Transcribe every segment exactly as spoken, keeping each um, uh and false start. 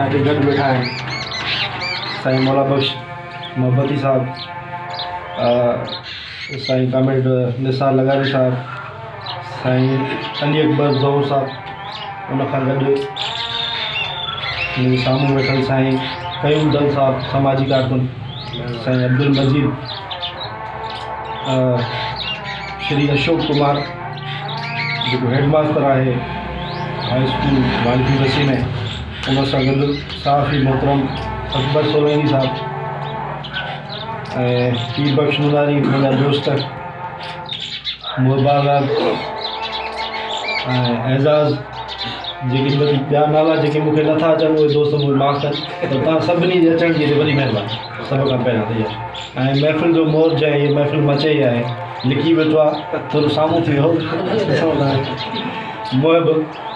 अॼु गॾु वेठा आहिनि साईं मौला बख्श मोहब्बती साहब, साईं कामेड निसार लगारी साहब, साईं अली अकबर ज़ोहर साहब, उन खां गॾु मुंहिंजे साम्हूं वेठल साईं कयूम दल साहब समाजी कारकुन, साईं अब्दुल मजीद, श्री अशोक कुमार जो हेडमास्टर है हाई स्कूल वालकी बसी में, उन सां गॾु साफ़ी मोहतरम अकबर सोलंकी साहब ऐं पीर बख्श मुनारी मुंहिंजा दोस्त मुबारक ऐं एज़ाज़ जेके ॿिया नाला जेके मूंखे नथा अचनि उहे दोस्त मूंखे माफ़ कनि, त तव्हां सभिनी जे अचण जी वॾी महिरबानी। सभ खां पहिरियां त इहा ऐं महफ़िल जो मौज आहे, इहा महफ़िल मचई आहे, लिखी वेठो आहे थोरो साम्हूं थी वियो मुहिब,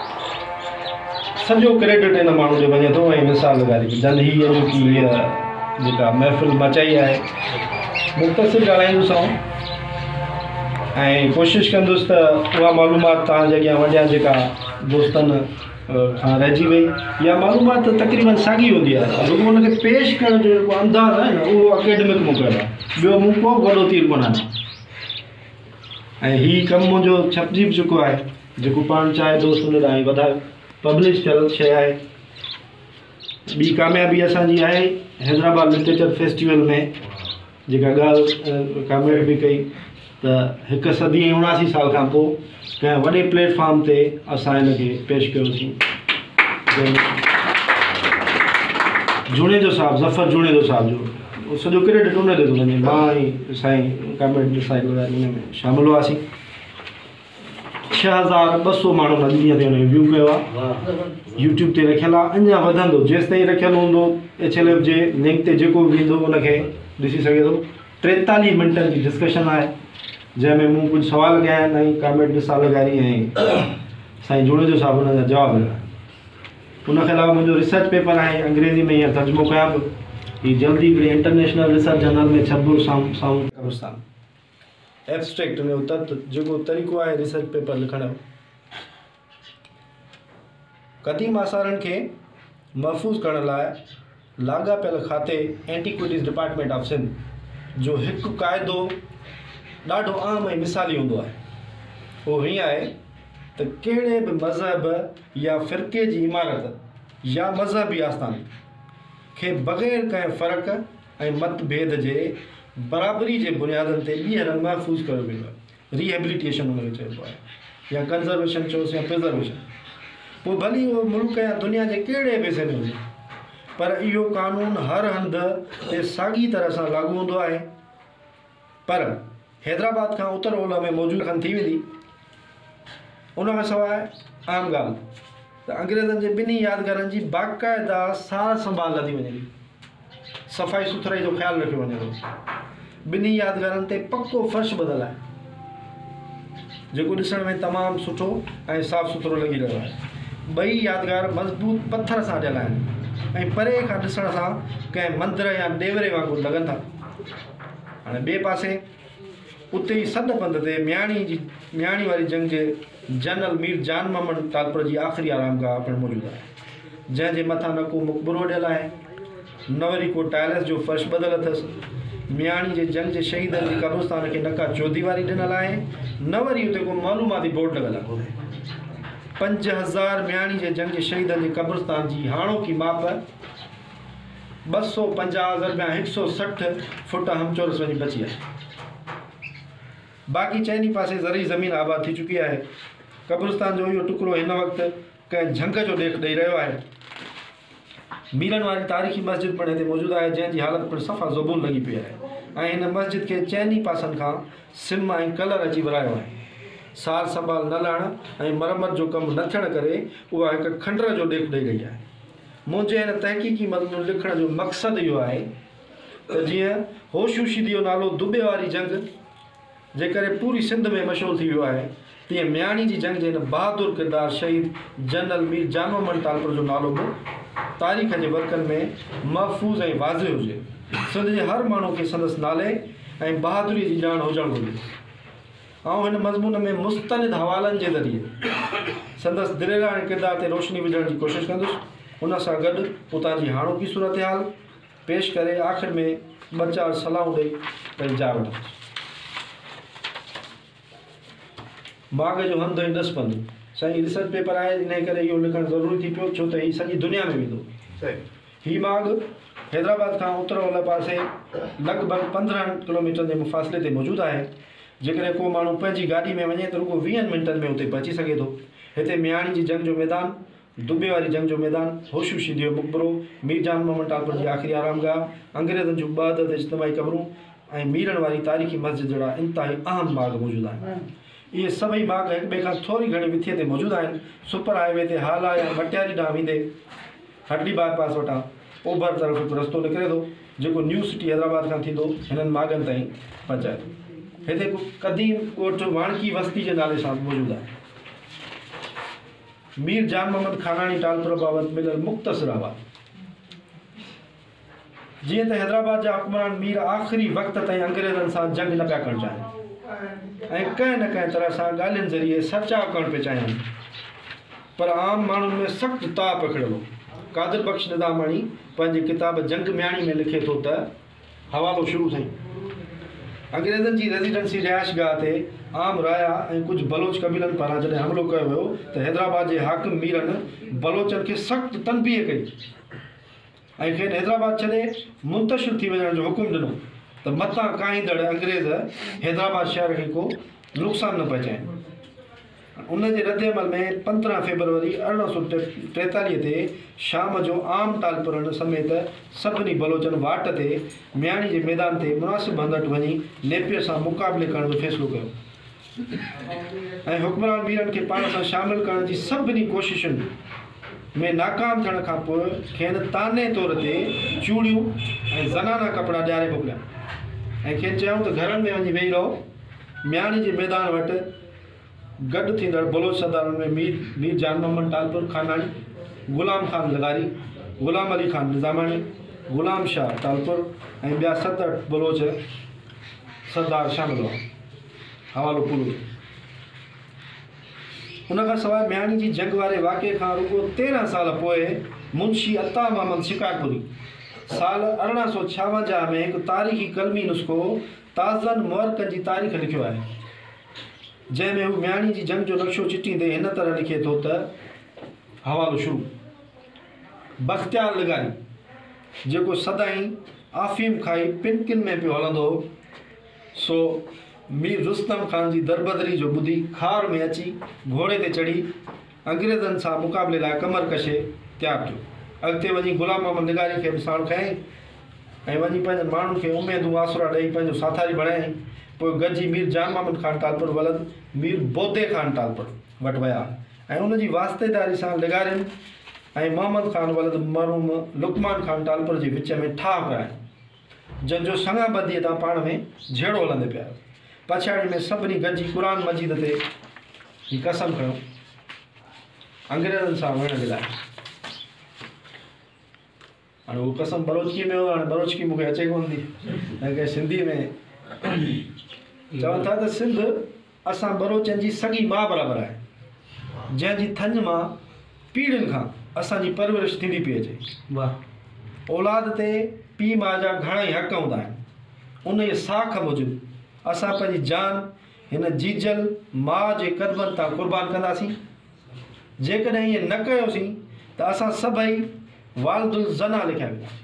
सॼो क्रेडिट हिन माण्हू जो वञे थो ऐं निसार लगारी जन हीअ जेकी इहा जेका महफ़िल मचाई आहे मुख़्तसिर ॻाल्हाईंदुसि आऊं ऐं कोशिशि कंदुसि त उहा मालूमात तव्हांजे अॻियां वॾिया जेका दोस्तनि खां रहिजी वई, इहा मालूमात तक़रीबन साॻी हूंदी आहे, रुॻो हुनखे पेश करण जो जेको अंदाज़ आहे न उहो अकेडमिक मोकिलियल आहे, ॿियो मूं को वॾो तीर कोन आहे। ऐं हीउ कमु मुंहिंजो छपिजी बि चुको आहे, जेको पाण चाहे दोस्त हुन ॾांहुं वधाए पब्लिश थियल शइ आहे। ॿी कामयाबी असांजी आहे हैदराबाद लिटरेचर फेस्टिवल में जेका ॻाल्हि कामयाबी बि कई त हिकु सदी ऐं उणासी साल खां पोइ कंहिं वॾे प्लेटफॉर्म ते असां हिनखे पेश कयोसीं। जुणेजो साहब ज़फ़र जुणेजो साहब जो सॼो क्रेडिट उन ते थो वञे, मां ऐं साईं कामेड साईं हिन में शामिल हुआसीं। छह हज़ार ॿ सौ माण्हू अॼु ॾींहं ते हुनखे व्यू कयो आहे, यूट्यूब ते रखियलु आहे, अञा वधंदो जेसि ताईं रखियलु हूंदो। एच एल एफ जे लिंक ते जेको बि ईंदो उनखे ॾिसी सघे थो। टेतालीह मिंटनि जी डिस्कशन आहे जंहिंमें मूं कुझु सुवाल कया आहिनि ऐं कामेड निसार लगारी ऐं साईं जुणेजो साहब हुन जा जवाब ॾिना। उनखे अलावा मुंहिंजो रिसर्च पेपर आहे अंग्रेज़ी में, हींअर तर्जुमो कयां पियो, हीअ जल्दी हिकिड़ी इंटरनेशनल रिसर्च जर्नल में छपो साम्हूं साम्हूं कब्रिस्तान एब्स्ट्रैक्ट हुन जो तत जेको तरीक़ो आहे रिसर्च पेपर लिखण जो। क़दीम आसारनि खे महफ़ूज़ करण लाइ लाॻापियल खाते एंटीक्विटीज़ डिपार्टमेंट ऑफ सिंध जो हिकु क़ाइदो ॾाढो आम ऐं मिसाली हूंदो आहे। उहो हीअं आहे त कहिड़े बि मज़हब या फ़िरक़े जी इमारत या मज़हबी आस्थान खे बग़ैर कंहिं फ़र्क़ ऐं मतभेद जे बराबरी जे बुनियादनि ते ॿीहर महफ़ूज़ कयो वेंदो आहे। रिहेबिलिटेशन हुनखे चइबो आहे, या कंज़र्वेशन चयोसि या प्रिज़र्वेशन। पोइ भली उहो मुल्क या दुनिया जे कहिड़े बि हिसे में हुजे, पर इहो कानून हर हंधि ते साॻी तरह सां लागू हूंदो आहे। पर हैदराबाद खां उत्तर ओलह में मौजूदु खनि थी वेंदी। उन खां सवाइ आम ॻाल्हि त अंग्रेज़नि जे ॿिन्ही यादगारनि जी बाक़ाइदा सार संभाल लधी वञे थी, सफ़ाई सुथराई जो ख़्यालु रखियो वञे थो। ॿिन्ही यादगारनि ते पको फ़र्श ॿधल आहे जेको ॾिसण में तमामु सुठो ऐं साफ़ु सुथिरो लॻी रहियो आहे। ॿई यादगार मज़बूत पथर सां ॾियल आहिनि ऐं परे खां ॾिसण सां कंहिं मंदर या ॾेवरे वांगुरु लॻनि था। हाणे ॿिए पासे उते ई सॾ पंध ते मियाणी जी मियाणी वारी जंग जे जनरल मीर जान मोहम्मद तालपुर जी आख़िरी आरामगाह पिणु मौजूदु आहे, जंहिंजे मथां न को मक़बरो ॾियल आहे, न वरी को टाइल्स जो फ़र्श ॿधल अथसि। मियाणी जे जंग जे शहीदनि जी क़ब्रिस्तान खे न का चौधी वारी ॾिनल आहे, न वरी उते को मालूमाती बोर्ड लॻल आहे। पंज हज़ार मियाणी जे जंग जे शहीदनि जी क़ब्रिस्तान जी हाणोकी माप ॿ सौ पंजाह ज़रबिया हिकु सौ सठि फुट हमचोरस वञी बची आहे। बाक़ी चइनी पासे ज़री ज़मीन आबाद थी चुकी आहे। क़ब्रिस्तान जो इहो टुकड़ो हिन वक़्तु कंहिं झंग जो ॾेख ॾेई रहियो आहे। मीरनि वारी तारीख़ी मस्जिद पिणु हिते मौजूदु आहे, जंहिंजी हालत पिणु सफ़ा ज़बून लॻी पई आहे ऐं हिन मस्जिद खे चइनी पासनि खां सिम ऐं कलर अची विरायो आहे। सार संभाल न लहण ऐं मरमत जो कमु न थियण करे उहा हिकु खंडर जो ॾेख ॾेई रही आहे। मुंहिंजे हिन तहक़ीक़ी मज़मून लिखण जो मक़सदु इहो आहे त जीअं होशूशीदी जो नालो दुबे वारी जंग जे करे पूरी सिंध में मशहूरु थी वियो आहे, तीअं मियाणी जी जंग जे हिन बहादुर किरदारु शहीद जनरल मीर जान मोहम्मद तालपुर जो नालो बि तारीख़ जे वर्कनि में महफ़ूज़ ऐं वाज़िह हुजे। सिंध जे हर माण्हू खे संदसि नाले ऐं बहादुरी जी ॼाण हुजणु घुरिजे। आउं हिन मज़मून में मुस्तनिद हवालनि जे ज़रिए संदसि दिलेर ऐं किरदार ते रोशनी विझण जी कोशिशि कंदुसि। उन सां गॾु उतां जी हाणोकी सूरत हाल पेश करे आख़िर में ॿ चारि सलाहूं ॾेई पंहिंजी जा वठंदुसि। माॻ जो हंधु ऐं ॾसपंधु साईं रिसर्च पेपर आहे, इन करे इहो लिखणु ज़रूरी थी पियो, छो त हीउ सॼी दुनिया में वेंदो। हीउ माॻ हैदराबाद खां उत्तर ओलह पासे लॻभॻि पंद्रहं किलोमीटर जे मुफ़ासिले ते मौजूदु आहे। जेकॾहिं को माण्हू पंहिंजी गाॾी में वञे त रुगो वीहनि मिंटनि में उते पहुची सघे थो। हिते मियाणी जी जंग जो मैदान, दुबे वारी जंग जो मैदान, होशू शिदी जो मक़बरो, मीर जान मोहम्मद टालपुर जी आख़िरी आरामगाह, अंग्रेज़नि जूं ॿ अदद इज्तिमाही क़बरूं ऐं मीरन वारी तारीख़ी मस्जिद जहिड़ा इंतिहाई अहम बाग़ मौजूदु आहिनि। इहे सभई बाग़ हिक ॿिए खां थोरी घणी विथीअ ते मौजूदु आहिनि। सुपर हाईवे ते हाला या मटियारी ॾांहुं वेंदे हटली बाईपास वटां ओभर तरफ़ हिकु रस्तो निकिरे थो जेको न्यू सिटी हैदराबाद खां थींदो हिननि माॻनि ताईं पहुचाए थो। हिते हिकु क़दीम ॻोठ वाणकी बस्ती जे नाले सां मौजूदु आहे। मीर जान मोहम्मद खानानी टालपुर बाबति मिलियल मुख़्तसिर अहवाल। जीअं त हैदराबाद जा हुक्मरान मीर आख़िरी वक़्त ताईं अंग्रेज़नि सां जंग न पिया करणु चाहिनि ऐं कंहिं न कंहिं तरह सां ॻाल्हियुनि ज़रिए सचाव करणु पिया चाहिनि, पर आम माण्हुनि में सख़्तु ताप पखिड़ियो हो। कादिर बख़्श निज़ामाणी पंहिंजी किताब जंग म्याणी में लिखे थो त हवालो शुरू थिए। अंग्रेज़नि जी रेजिडेंसी रिहाइशगाह ते आम राया ऐं कुझु बलोच कबीलनि पारां जॾहिं हमिलो कयो वियो त हैदराबाद जे हाकिम मीरनि बलोचनि खे सख़्तु तनबीह कई ऐं खेनि हैदराबाद छॾे मुंतशिर थी वञण जो हुकुम ॾिनो त मथां काईंदड़ अंग्रेज़ हैदराबाद शहर खे को नुक़सानु न पहुचाइनि। उन जे रद्द अमल में पंद्रहं फेबरवरी अरिड़हं सौ टेतालीह ते शाम जो आम टालपुरनि समेत सभिनी बलोचनि वाट ते मियाणी जे मैदान ते मुनासिब हंधि वटि वञी नेपियर सां मुक़ाबले करण जो फ़ैसिलो कयो ऐं हुक्मरान मीरनि खे पाण सां शामिलु करण जी सभिनी कोशिशुनि में नाकाम थियण खां पोइ खेनि ताने तौर ते चूड़ियूं ऐं ज़नाना कपिड़ा ॾियारे मोकिलिया ऐं खेनि चयूं त घरनि में वञी वेही रहो। मियाणी जे मैदान वटि गॾु थींदड़ बलोच सरदारनि में मीर मीर जान मोहम्मद टालपुर खानानी, ग़ुलाम खान लगारी, ग़ुलाम अली खान निज़ामाणी, ग़ुलाम शाह टालपुर ऐं ॿिया सत अठ बलोच सरदार शामिल हुआ। हवालो पूरो। उन खां सवाइ मियाणी जी जंग वारे वाक़े खां रुगो तेरहं साल पोइ मुंशी अता मोहम्मद शिकारपुरी साल अरिड़हं सौ छावंजाह में हिकु तारीख़ी कलमी नुस्ख़ो ताज़नि मुअरकनि जी तारीख़ लिखियो आहे, जंहिंमें हू मियाणी जी जंग जो नक्शो चिटींदे हिन तरह लिखे थो त हवालो शुरू। बख़्तियार लगारी जेको सदाईं आफ़ीम खाई पिनकिन में पियो हलंदो हो, सो मीर रुस्तम ख़ान जी दरबदरी जो ॿुधी खार में अची घोड़े ते चढ़ी अंग्रेज़नि सां मुक़ाबले लाइ कमर कशे तयारु थियो। अॻिते वञी ग़ुलाम मोहम्मद निगारी खे बि साण खयईं ऐं वञी पंहिंजनि माण्हुनि खे उमेदूं आसरा ॾेई पंहिंजो साथारी बणायईं। पोइ गॾिजी मीर जान मोहम्मद ख़ान टालपुर वलद मीर बोदे ख़ान टालपुर वटि विया ऐं उन जी वास्तेदारी सां लिगारियुनि ऐं मोहम्मद ख़ान वलद मरहूम लुकमान ख़ान टालपुर जे विच में ठाह कराइनि, जंहिंजो सङा बदीअ तां पाण में झेड़ो हलंदे पिया। पछाड़ी में सभिनी गॾिजी क़ुर मजीद ते ही कसम खयो अंग्रेज़नि सां विढ़ण जे लाइ। हाणे उहो कसम बलोचकी में हो, हाणे बलोचकी मूंखे अचे कोन थी ऐं कंहिं सिंधी में चवनि था त सिंध असां बलोचनि जी सॻी माउ बराबरि आहे, जंहिंजी थञ मां पीढ़ियुनि खां असांजी परवरिश थींदी पई अचे। वाह। औलाद ते पीउ माउ जा घणेई हक़ हूंदा आहिनि। उन जे साख मूजिबि असां पंहिंजी जान हिन जीजल माउ जे क़दमनि तां क़ुर्बान कंदासीं। जेकॾहिं ईअं न कयोसीं त असां सभई वालदुल ज़ना लिखिया वेंदासीं।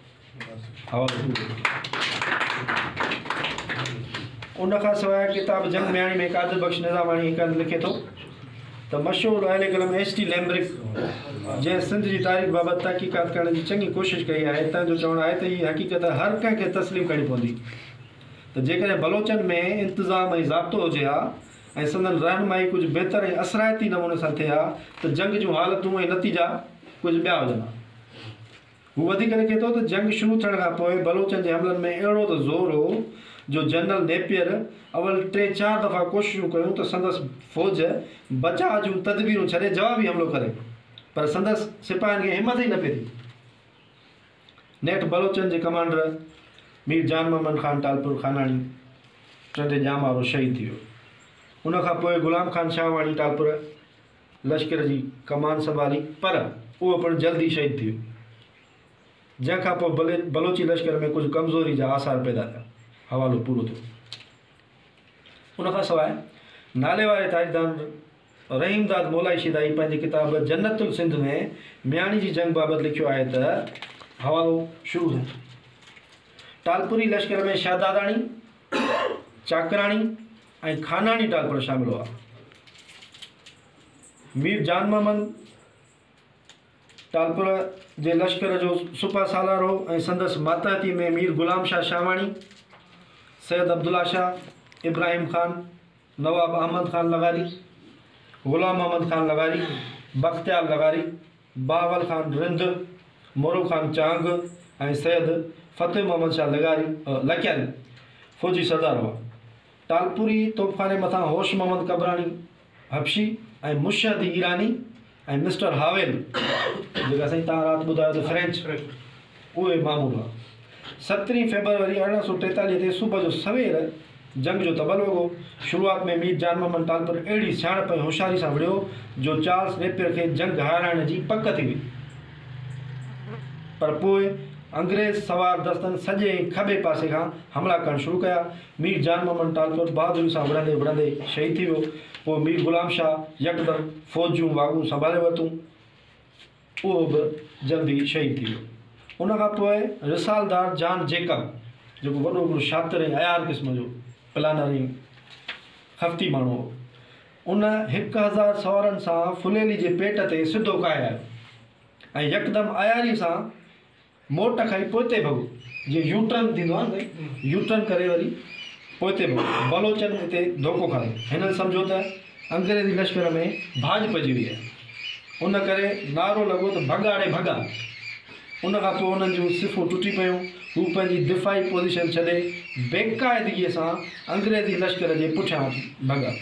उन खां सवाइ किताब जंग म्याणी में कादिर बख़्श निज़ामाणी हिकु हंधि लिखे थो त मशहूरु अहले कलम एच टी लैम्ब्रिक जंहिं सिंध जी तारीख़ बाबति तहक़ीक़ात करण जी चङी कोशिशि कई आहे, हितां जो चवणु आहे त हीअ हक़ीक़त हर कंहिंखे तस्लीम करणी पवंदी त जेकॾहिं बलोचनि में इंतिज़ाम ऐं ज़ाब्तो हुजे हा ऐं संदन रहनुमाई कुझु बहितर ऐं असराइती नमूने सां थिए हा त जंग जूं हालतूं ऐं नतीजा कुझु ॿिया हुजनि हा। हू वधीक लिखे थो त जंग शुरू थियण खां पोइ बलोचनि जे हमलनि में अहिड़ो त ज़ोर हो जो जनरल नेपियर अवल टे चारि दफ़ा कोशिशूं कयूं त संदसि फ़ौज बचाव जूं तदबीरूं छॾे जवाबी हमिलो करे, पर संदसि सिपाहियुनि खे हिमत ई न पई थी। नेठि बलोचनि जे कमांडर मीर जान मोहम्मद ख़ान टालपुर खानाणी टंडे ॼाम वारो शहीद थी वियो। उन खां पोइ ग़ुलाम ख़ान शाहवाणी टालपुर लश्कर जी कमान संभाली, पर उहो पिणु जल्दी शहीद थी वियो। जंहिंखां पोइ भले बलोची लश्कर में कुझु कमज़ोरी जा आसार पैदा थिया। हवालो पूरो थियो। उनखां सवाइ नाले वारे तारीख़दान रहीमदाद मोलाई दाई पंहिंजी किताब जन्नतुल सिंध में मियाणी जी जंग बाबति लिखियो आहे त हवालो शुरू थियो। टालपुरी लश्कर में शाहदादाणी, चाकराणी ऐं खानाणी टालपुर शामिल हुआ। मीर जान मोहम्मद टालपुर जे लश्कर जो सुपा सालार हो ऐं संदसि मातहती में मीर गुलाम शाह शाहवाणी, सैयद अब्दुल्ला शाह, इब्राहिम खान, नवाब अहमद खान लगारी, गुलाम मोहम्मद खान लगारी, बख्तियार लगारी, बावल खान रिंद, मोरो खान चांग ऐं सैयद फतेह मोहम्मद शाह लगारी लकियारी फौजी सरदार हुआ। टालपुरी तोपखाने मथां होश मोहम्मद कबरानी हबशी ऐं मुशहद ईरानी ऐं मिस्टर हावेल जेका साईं तव्हां राति ॿुधायो त फ्रेंच उहे मामूल हुआ। सत्रहीं फेबरवरी अरिड़हं सौ टेतालीह ते सुबुह जो सवेर जंग जो तबल वॻो। शुरूआत में मीर जान मोहम्मद टालपुर अहिड़ी सियाणप ऐं होशियारी सां विढ़ियो जो चार्ल्स नेपियर खे जंग हाराइण जी पक थी वई। पर पोइ अंग्रेज़ सवार दस्तनि सॼे खॿे पासे खां हमला करणु शुरू कया। मीर जान मोहम्मद टालपुर बहादुरी सां विढ़ंदे विढ़ंदे शहीद थी वियो। पोइ मीर गुलाम शाह यकदमि फ़ौज जूं वागूं संभाले वरितूं, उहो बि जल्दी शहीद थी वियो। उनखां पोइ रिसालदार जान जेकब जेको वॾो हिकिड़ो शातिर ऐं अयार क़िस्म जो प्लानर ऐं खफ़्ती माण्हू हो, उन हिकु हज़ार सवारनि सां फुलेली जे पेट ते सिधो काए आयो ऐं यकदमि अयारी सां मोट खाई पोइते भॻो। जीअं यूटर्न थींदो आहे न, यूटर्न करे वरी पोइते भॻो। बलोचनि हिते धोखो खाधो। हिननि सम्झो त अंग्रेज़ी लश्कर में भाॼ पइजी वई आहे। उन करे नारो लॻो त भॻाड़े भॻा। उनखां पोइ उन्हनि जूं सिफ़ूं टुटी पियूं। हू पंहिंजी दिफ़ाई पोज़ीशन छॾे बेक़ाइदगीअ सां अंग्रेज़ी लश्कर जे पुठियां भॻा।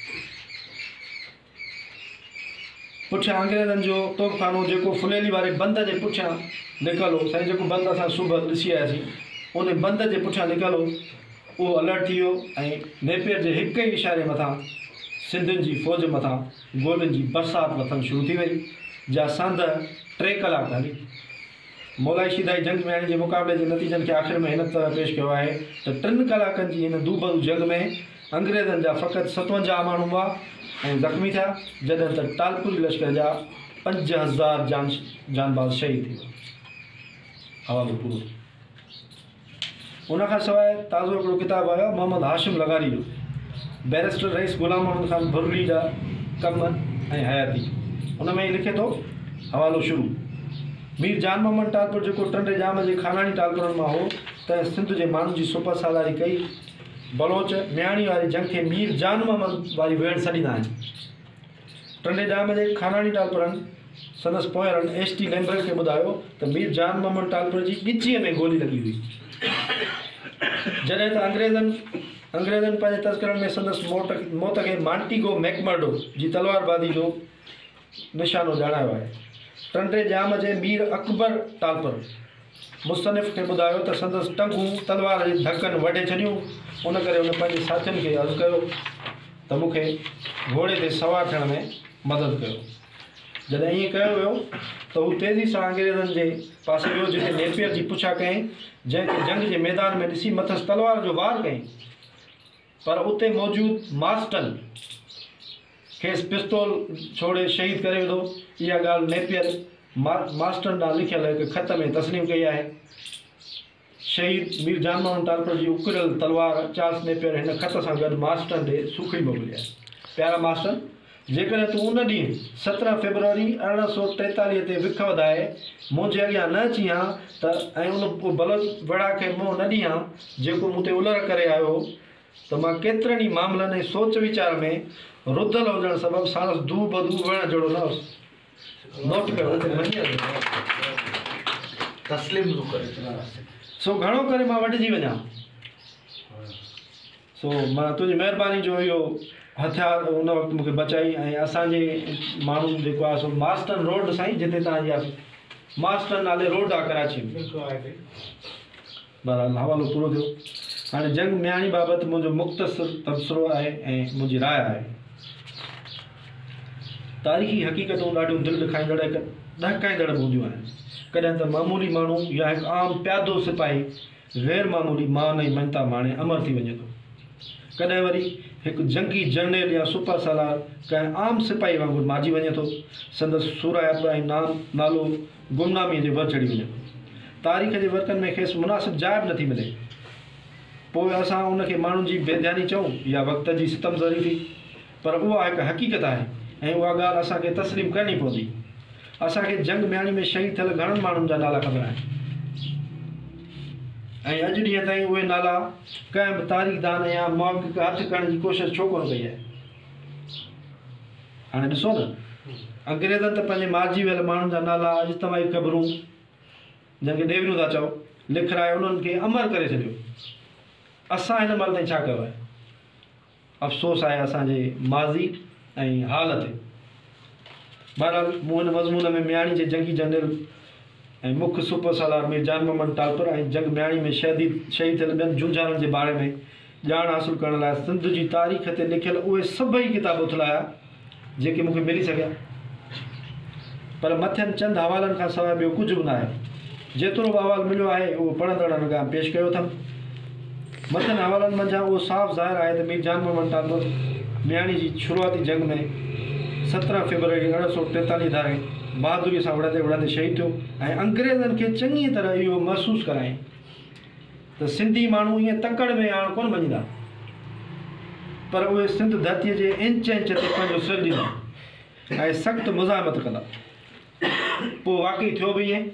पुठियां अंग्रेज़नि जो तोपखानो जेको फुलेली वारे बंद जे पुठियां निकिलो, साईं जेको बंद असां सुबुह ॾिसी आयासीं, उन बंद जे पुठियां निकिलो, उहो अलर्ट थी वियो ऐं नेपियर जे हिक ई इशारे मथां सिंधियुनि जी फ़ौज मथां गोलियुनि जी बरसाति वथणु शुरू थी वई, जा संद टे कलाक हली। मोलाई शिदाई जंग मियाणी जे मुक़ाबले जे नतीजनि खे आख़िर में हिन तरह पेश कयो आहे त टिनि कलाकनि जी हिन दूभरू जंग में अंग्रेज़नि जा फ़क़ति सतवंजाह माण्हू हुआ ऐं ज़ख़्मी थिया, जॾहिं त टालपुरी लश्कर जा पंज हज़ार जान जानबाज़ शहीद थी विया। हवालो पूरो। उनखां सवाइ ताज़ो हिकिड़ो किताबु आयो मोहम्मद हाशिम लगारी जो, बैरिस्टर रईस गुलाम मोहम्मद खान भुरली जा कम ऐं हयाती। उन में ई लिखे थो, हवालो शुरू। मीर जान मोहम्मद टालपुर जेको टंडे जाम जे खानानी टालपुरनि मां हो त सिंध जे माण्हुनि जी सुपर सालारी कई। बलोच मियाणी वारी जंग खे मीर जान मोहम्मद वारी वेड़ सॾींदा आहिनि। टंडे जाम जे खानानी टालपुरनि संदसि पोयरनि एस टी लैम्बर्ट खे ॿुधायो त मीर जान मोहम्मद टालपुर जी ॻिचीअ में गोली लॻी हुई। जॾहिं त अंग्रेज़नि अंग्रेज़नि पंहिंजे तस्करनि में संदसि मौत मौत खे मांटीगो मैकमर्डो जी तलवारबाज़ी जो निशानो ॼाणायो आहे। टंडे जाम जे मीर अकबर टालपुर मुस्तनिफ़ खे ॿुधायो त संदसि टंगूं तलवार जे धकनि वढे छॾियूं। उन करे उन पंहिंजे साथियुनि खे अर्ज़ु कयो त मूंखे घोड़े ते सवार थियण में मदद कयो। जॾहिं ईअं कयो वियो त हू तेज़ी सां अंग्रेज़नि जे पासे वियो, जिते नेपियर जी पुछा कयईं, जंहिंखे जंग जे मैदान में ॾिसी मथसि तलवार जो वार कयईं, पर उते मौजूदु मास्टन खेसि पिस्तौल छोड़े शहीद करे विधो। इहा ॻाल्हि नेपियर मा मास्टन ॾांहुं लिखियल हिकु ख़त में तस्लीम कई आहे। शहीद मीर जान मोहम्मद टालपुर जी उकिरियल तलवार चार्ल्स नेपियर हिन ख़त सां गॾु मास्टन ॾे सुखड़ी मोकिली आहे। प्यारा मास्टर, जेकॾहिं तूं उन ॾींहुं सत्रहं फेबरवरी अरिड़हं सौ टेतालीह ते विख वधाए मुंहिंजे अॻियां न अची हा त ऐं उन बलोच वड़ा खे मुंहुं न ॾी हा जेको मूं ते उलर करे आयो हो, त मां केतिरनि ई मामलनि ऐं सोच वीचार में रुधल हुजणु सबबि साणसि दू बदू वण जहिड़ो न हुउसि। नोट कयो तस्लीम सो घणो करे मां वटिजी वञा। सो मां तुंहिंजी महिरबानी जो इहो हथियार उन वक़्तु मूंखे बचाई। ऐं असांजे माण्हू जेको आहे सो मास्टन रोड साईं, जिते तव्हां इहा मास्टन नाले रोड आहे कराची में। बहरहाल हवालो पूरो थियो। हाणे जंग मियाणी बाबति मुंहिंजो मुख़्तसिर तबसरो आहे ऐं मुंहिंजी राय आहे। तारीख़ी हक़ीक़तूं ॾाढियूं दिलि ॾुखाईंदड़ ॾहकाईंदड़ हूंदियूं आहिनि। कॾहिं त मामूली माण्हू या हिकु आम प्यादो सिपाही ग़ैर मामूली मान जी मञता माणे अमर थी वञे थो। कॾहिं वरी हिकु जंगी जनरल या सुपर सलार कंहिं आम सिपाही वांगुरु मारिजी वञे थो, संदसि सुराब ऐं नाम नालो गुमनामीअ जे वर चढ़ी वञे थो। तारीख़ जे वर्कनि में खेसि मुनासिबु जाइ बि नथी मिले। पोइ असां उनखे माण्हुनि जी बेध्यानी चऊं या वक़्त जी सितमज़री थी, पर उहा हिकु हक़ीक़त आहे ऐं उहा ॻाल्हि असांखे तस्लीम करणी पवंदी। असांखे जंग म्याणी में शहीद थियल घणनि माण्हुनि जा नाला ख़बर आहिनि ऐं अॼु ॾींहं ताईं उहे नाला कंहिं बि तारीख़दान या मौक़िक़ हथु करण जी कोशिशि छो कोन कई आहे। हाणे ॾिसो न, अंग्रेज़नि त पंहिंजे मारिजी वियल माण्हुनि जा नाला अॼु तमाही ख़बरूं जंहिंखे डेवरियूं था चओ लिखाए उन्हनि खे अमर करे छॾियो। असां हिन महिल ताईं छा कयो आहे? अफ़सोस आहे असांजे माज़ी ऐं हाल ते। बहरहाल मूं हिन मज़मून में म्याणी जे जंगी जनरल ऐं मुख्य सुपर सलार मीर जान मोहम्मद टालपुर ऐं जंग म्याणी में शहीद शहीद थियल ॿियनि जुंझारनि जे बारे में ॼाण हासिलु करण लाइ सिंध जी तारीख़ ते लिखियल उहे सभई किताब उथलाया जेके मूंखे मिली सघिया, पर मथियनि चंद हवालनि खां सवाइ ॿियो कुझु बि न आहे। जेतिरो बि अहवालु मिलियो आहे उहो पढ़ंदड़नि खां पेश कयो अथमि। मथियनि हवालनि मंझां उहो साफ़ ज़ाहिर आहे त मीर जान मोहम्मद टालपुर म्याणी जी शुरूआती जंग में सत्रहं फेबरवरी अरिड़हं सौ टेतालीह धारे बहादुरीअ सां विढ़ंदे विढ़ंदे शहीद थियो ऐं अंग्रेज़नि खे चङी तरह इहो महसूसु करायईं त सिंधी माण्हू ईअं तकड़ में हाणे कोन मञींदा, पर उहे सिंध धरतीअ जे इंच इंच ते पंहिंजो सिर ॾींदा ऐं सख़्तु मुज़ाहिमत कंदा। पोइ वाक़ई थियो बि ईअं।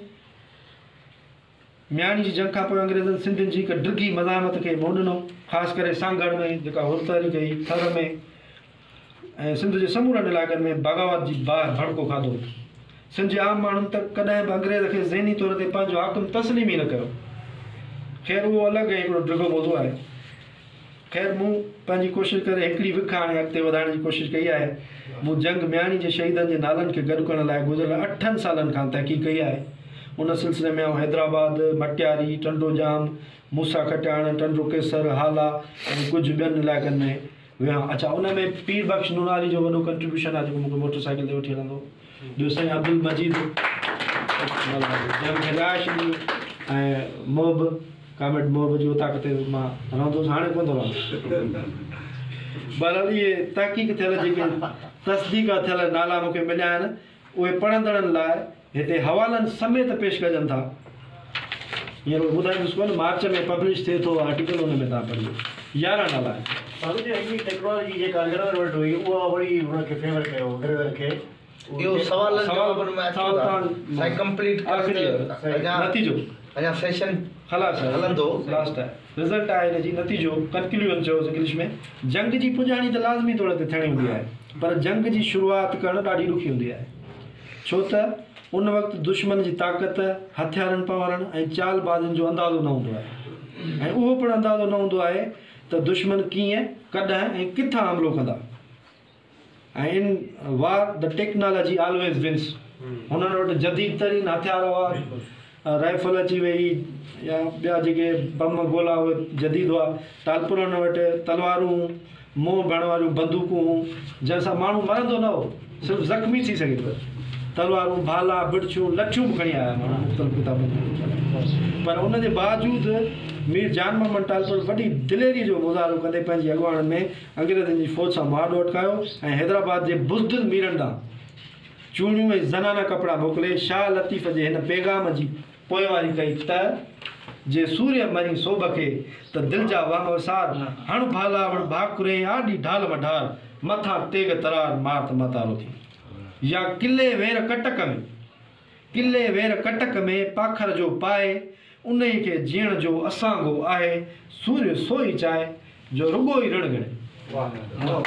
म्याणी जी जंग खां पोइ अंग्रेज़नि सिंधियुनि जी हिकु डिघी मज़ाहिमत खे मुंहुं ॾिनो, ख़ासि करे सांगड़ में जेका हुरतरी कई, थर में ऐं सिंध जे समूरनि इलाइक़नि में बग़ावत जी बाहि भड़को खाधो। सिंध जे आम माण्हुनि त कॾहिं बि अंग्रेज़ खे ज़हनी तौर ते पंहिंजो हाकिम तस्लीम ई न कयो। ख़ैर उहो अलॻि ऐं हिकिड़ो डिघो मौज़ू आहे। ख़ैर मूं पंहिंजी कोशिशि करे हिकिड़ी विख हाणे अॻिते वधाइण जी कोशिशि कई आहे। मूं जंग म्याणी जे शहीदनि जे नालनि खे गॾु करण लाइ गुज़िरियल अठनि सालनि खां तहक़ीक़ कई आहे। उन सिलसिले में आउं हैदराबाद, मटियारी, टंडोजाम, मूसा खटियाण, टंडो केसर, हाला ऐं कुझु ॿियनि इलाइक़नि में विया। अच्छा, उन में पीर बख़्श नूनारी जो वॾो कंट्रीब्यूशन आहे जेको मूंखे मोटरसाइकिल ते वठी हलंदो। ॿियो साईं अब्दुल मजीद जंहिंखे रिहाइश ॾिनी ऐं मोहब कामेड मोहब जी उतां किथे मां रहंदुसि, हाणे कोन थो रहां। बहरहाल इहे तहक़ीक़ थियल जेके तस्दीक थियल नाला मूंखे मिलिया आहिनि उहे पढ़ंदड़नि लाइ हिते हवालनि समेत पेश कजनि था। हींअर ॿुधाईंदुसि कोन, मार्च में पब्लिश थिए थो आर्टिकल, हुन में तव्हां पढ़ियो। यारहं नाला आहिनि। टेक्नोलॉजी जेका अंग्रेज़नि वटि हुई उहा वरी हुनखे फेवर कयो अंग्रेज़नि खे। इहो सवाल कंप्लीट नतीजो अञा सेशन ख़लास हलंदो, लास्ट आहे, रिज़ल्ट आहे हिन जी। नतीजो कंक्लूजन चयोसि इंग्लिश में। जंग जी पुॼाणी त लाज़मी तौर ते थियणी हूंदी आहे, पर जंग जी शुरूआति करणु ॾाढी ॾुखी हूंदी आहे, छो त उन वक़्तु दुश्मन जी ताक़त, हथियारनि पवारनि ऐं चालबाज़ियुनि जो अंदाज़ो न हूंदो आहे ऐं उहो पिणु अंदाज़ो न हूंदो आहे त दुश्मन कीअं, कॾहिं ऐं किथां हमिलो कंदा। ऐं इन वार द टेक्नोलॉजी ऑलवेज़ विन्स। हुननि वटि जदीद तरीन हथियार हुआ, राइफल अची वई या ॿिया जेके बम गोला उहे जदीद हुआ। टालपुरनि वटि तलवारूं, मुंहुं भरण वारियूं बंदूकूं जंहिंसां माण्हू मरंदो न हो, सिर्फ़ु ज़ख़्मी थी सघे थो। तलवारूं, भाला, बिड़छूं, लठियूं बि खणी आया माण्हू मुख़्तलिफ़ किताबनि। पर उन जे बावजूदि मीर जान मोहम्मद टालपुर वॾी दिलेरी जो मुज़ाहिरो कंदे पंहिंजी अॻुवाणनि में अंग्रेज़नि जी फ़ौज सां मुआदो अटकायो ऐं हैदराबाद जे बुज़दिल मीरनि ॾांहुं चूड़ियूं ऐं ज़नाना कपिड़ा मोकिले शाह लतीफ़ जे हिन पैगाम जी पोइवारी कई त जे सूर्य मरी सोभ खे त दिलि जा वाम वसार, हण भाला वण भाकुरे आॾी ढाल मढार, मथां तेग तरार मार त मतारो थी। या किले वेर कटक में किले वेर कटक में पाखर जो पाए, उन ई खे जीअण जो असांगो आहे, सूर्य सोई चाहे जो रुगो ई रण गिणे।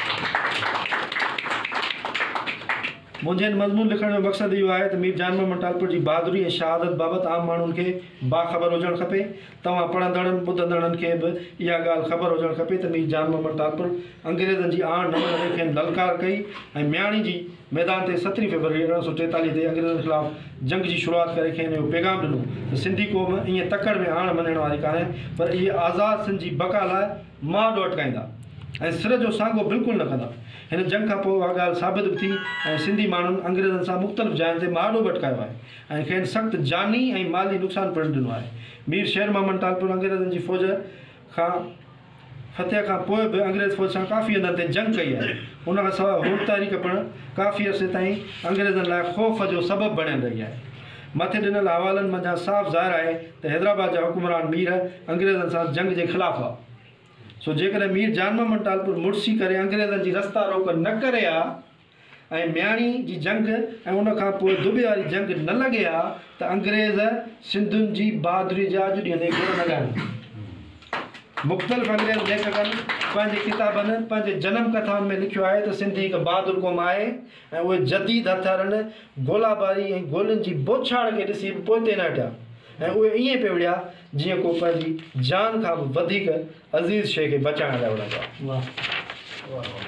मुंहिंजे मज़मून लिखण जो मक़सदु इहो आहे त मीर जान मोहम्मद टालपुर जी बहादुरी ऐं शहादत बाबति आम माण्हुनि खे बाख़बर हुजणु खपे। तव्हां पढ़ंदड़नि ॿुधंदड़नि खे बि इहा ॻाल्हि ख़बर हुजणु खपे त मीर जान मोहम्मद टालपुर अंग्रेज़नि जी आण नमूने खे ललकार कई ऐं म्याणी जी मैदान ते सत्रहीं फरवरी अरिड़हं सौ टेतालीह ते अंग्रेज़नि ख़िलाफ़ु जंग जी शुरूआति करे खेनि इहो पैगाम ॾिनो त सिंधी क़ौम ईअं तकड़ में आण मञण वारी कान्हे, पर इहे आज़ादु सिंध जी बका लाइ माउ ॾो अटकाईंदा ऐं सिर जो साॻियो बिल्कुलु न कंदा। हिन जंग खां पोइ उहा ॻाल्हि साबित बि थी ऐं सिंधी माण्हुनि अंग्रेज़नि सां मुख़्तलिफ़ जायुनि ते महाड़ो भटकायो आहे ऐं खेनि सख़्तु जानी ऐं माली नुक़सानु पिणु ॾिनो आहे। मीर शेर मोहम्मद तालपुर अंग्रेज़नि जी फ़ौज खां फतेह खां पोइ बि अंग्रेज़ फ़ौज सां काफ़ी हंधनि ते जंग कई आहे। उन खां सवाइ हुन तारीख़ पिणु काफ़ी अरसे ताईं अंग्रेज़नि लाइ ख़ौफ़ जो सबबु बणियल रही आहे। मथे ॾिनल हवालनि मंझां साफ़ ज़ाहिर आहे त हैदराबाद जा हुकुमरान मीर अंग्रेज़नि सां जंग जे ख़िलाफ़ु आहे। सो जेकॾहिं मीर जान मोहम्मद तालपुर मुड़सी करे अंग्रेज़नि जी रस्ता रोक न करे हा ऐं म्याणी जी जंग ऐं उन खां पोइ दुबे वारी जंग न लॻे हा त अंग्रेज़ सिंधुनि जी बहादुरी जा अॼु ॾींहं ताईं गुण न ॻाइनि। मुख़्तलिफ़ अंग्रेज़ लेखकनि पंहिंजे किताबनि पंहिंजे जनम कथाउनि में लिखियो आहे त सिंधी हिकु बहादुर क़ौम आहे ऐं उहे जदीद हथियारनि गोलाबारी ऐं गोलियुनि जी बोछाड़ खे ॾिसी बि पोइते न हटिया ऐं उहे ईअं पिए विया जीअं को पंहिंजी जान खां बि वधीक अज़ीज़ शइ खे बचाइण लाइ वणंदो आहे।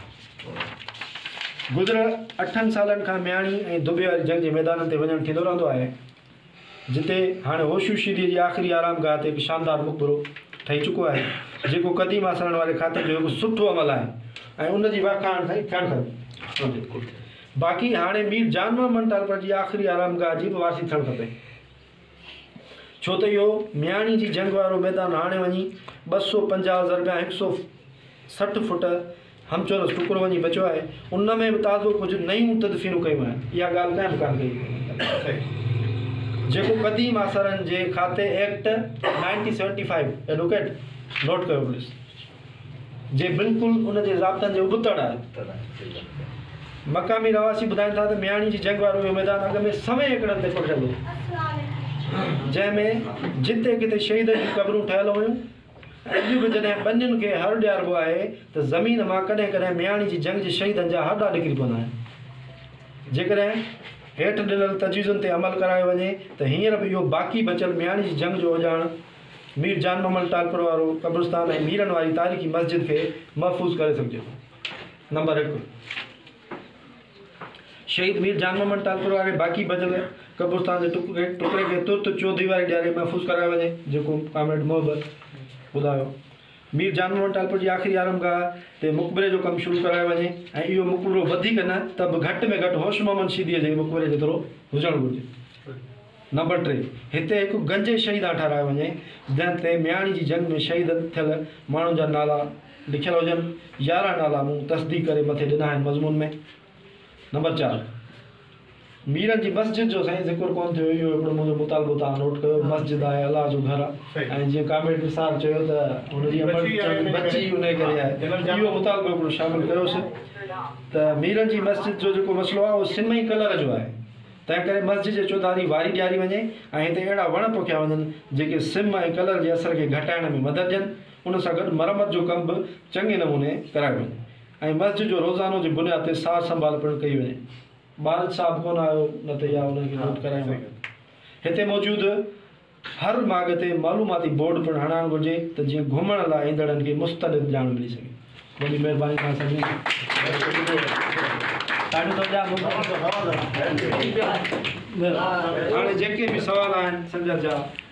गुज़िरियल अठनि सालनि खां म्याणी ऐं दुबे वारी जंग जे मैदाननि ते वञणु थींदो रहंदो आहे, जिते हाणे होशू शीरीअ जी आख़िरी आरामगाह ते हिकु शानदार मुक़बरो ठही चुको आहे, जेको क़दीम आसरण वारे खाते जो हिकु सुठो अमल आहे ऐं उन जी वाखाण साईं थियणु खपे। बाक़ी हाणे मीर जान मोहम्मद तालपुर जी आख़िरी आरामगाह जी बि वारसी थियणु खपे, छो त इहो म्याणी जी जंग वारो मैदान हाणे वञी ॿ सौ पंजाह ज़रबिया हिकु सौ सठि फुट हमचोरस टुकड़ो वञी बचियो आहे। उन में बि ताज़ो कुझु नयूं तदफ़ीनूं कयूं आहिनि। इहा ॻाल्हि कंहिं बि कान कई, जेको क़दीम आसरनि जे खाते act nineteen seventy five advocate note कयो प्लीज़, जे बिल्कुलु उन जे ज़ाब्तनि जे उबतड़ आहे। मक़ामी रवासी ॿुधाइनि था त म्याणी जी जंग वारो इहो मैदान अॻ में समय एकड़नि ते फुटियल हो, जंहिंमें जिते किथे शहीद जूं क़बरूं ठहियल हुयूं। अॼु बि जॾहिं ॿनियुनि खे हर ॾियारिबो आहे त ज़मीन मां कॾहिं कॾहिं म्याणी जी जंग जे शहीदनि जा हॾा निकिरी पवंदा आहिनि। जेकॾहिं हेठि ॾिनल तजवीज़ुनि ते अमल करायो वञे त हींअर बि इहो बाक़ी बचियल म्याणी जी जंग जो उजाण मीर जान मोहम्मद तालपुर वारो क़ब्रिस्तान ऐं मीरनि वारी तारीख़ी मस्जिद खे महफ़ूज़ करे सघिजे थो। नंबर हिकु, शहीद मीर जान मोहम्मद तालपुर वारे बाक़ी बचियल क़ब्रिस्तान जे टुकड़े टुकड़े खे तुर्त चौधरी वारी ॾियारे महफ़ूज़ करायो वञे, जेको कामेड मोहबत ॿुधायो। मीर जान मोहम्मद तालपुर जी आख़िरी आरामगाह ते मुक़बरे जो कमु शुरू करायो वञे ऐं इहो मुक़बरो वधीक न त बि घटि में घटि होश मोहम्मद शीदीअ जे मुक़बरे जेतिरो हुजणु घुरिजे। नंबर टे, हिते हिकु गंजे शहीदा ठारायो वञे जंहिं ते म्याणी जी जंग में शहीद थियल माण्हुनि जा नाला लिखियल हुजनि। यारहं नाला मूं तस्दीक करे मथे ॾिना आहिनि मज़मून में। नंबर चारि, मीरनि जी मस्जिद जो साईं ज़िक्र कोन थियो, इहो हिकिड़ो मुंहिंजो मुतालबो तव्हां नोट कयो। मस्जिद आहे, अलाह जो घरु आहे ऐं जीअं कामेड निसार चयो त हुनजी बची उन करे आहे, इहो मुतालबो हिकिड़ो शामिलु कयोसीं त मीरनि जी मस्जिद जो जेको मसइलो आहे उहो सिमई कलर जो आहे, तंहिं करे मस्जिद जे चौधारी वारी ॾियारी वञे ऐं हिते अहिड़ा वण पोखिया वञनि जेके सिम ऐं कलर जे असर खे घटाइण में मदद ॾियनि। उन सां गॾु मरमत जो कमु बि चङे नमूने करायो वञे ऐं मस्जिद जो रोज़ानो जी बुनियाद ते सार संभाल पिणु कई वञे। बारिश साहब कोन आयो न त या उनखे नोट करायो। हिते मौजूदु हर माग ते मालूमाती बोर्ड पिणु हणाइणु घुरिजे त जीअं घुमण लाइ ईंदड़नि खे मुस्तक़िल ॼाण मिली सघे। वॾी महिरबानी तव्हां सभिनी हाणे जेके बि सवाल आहिनि सम्झ जा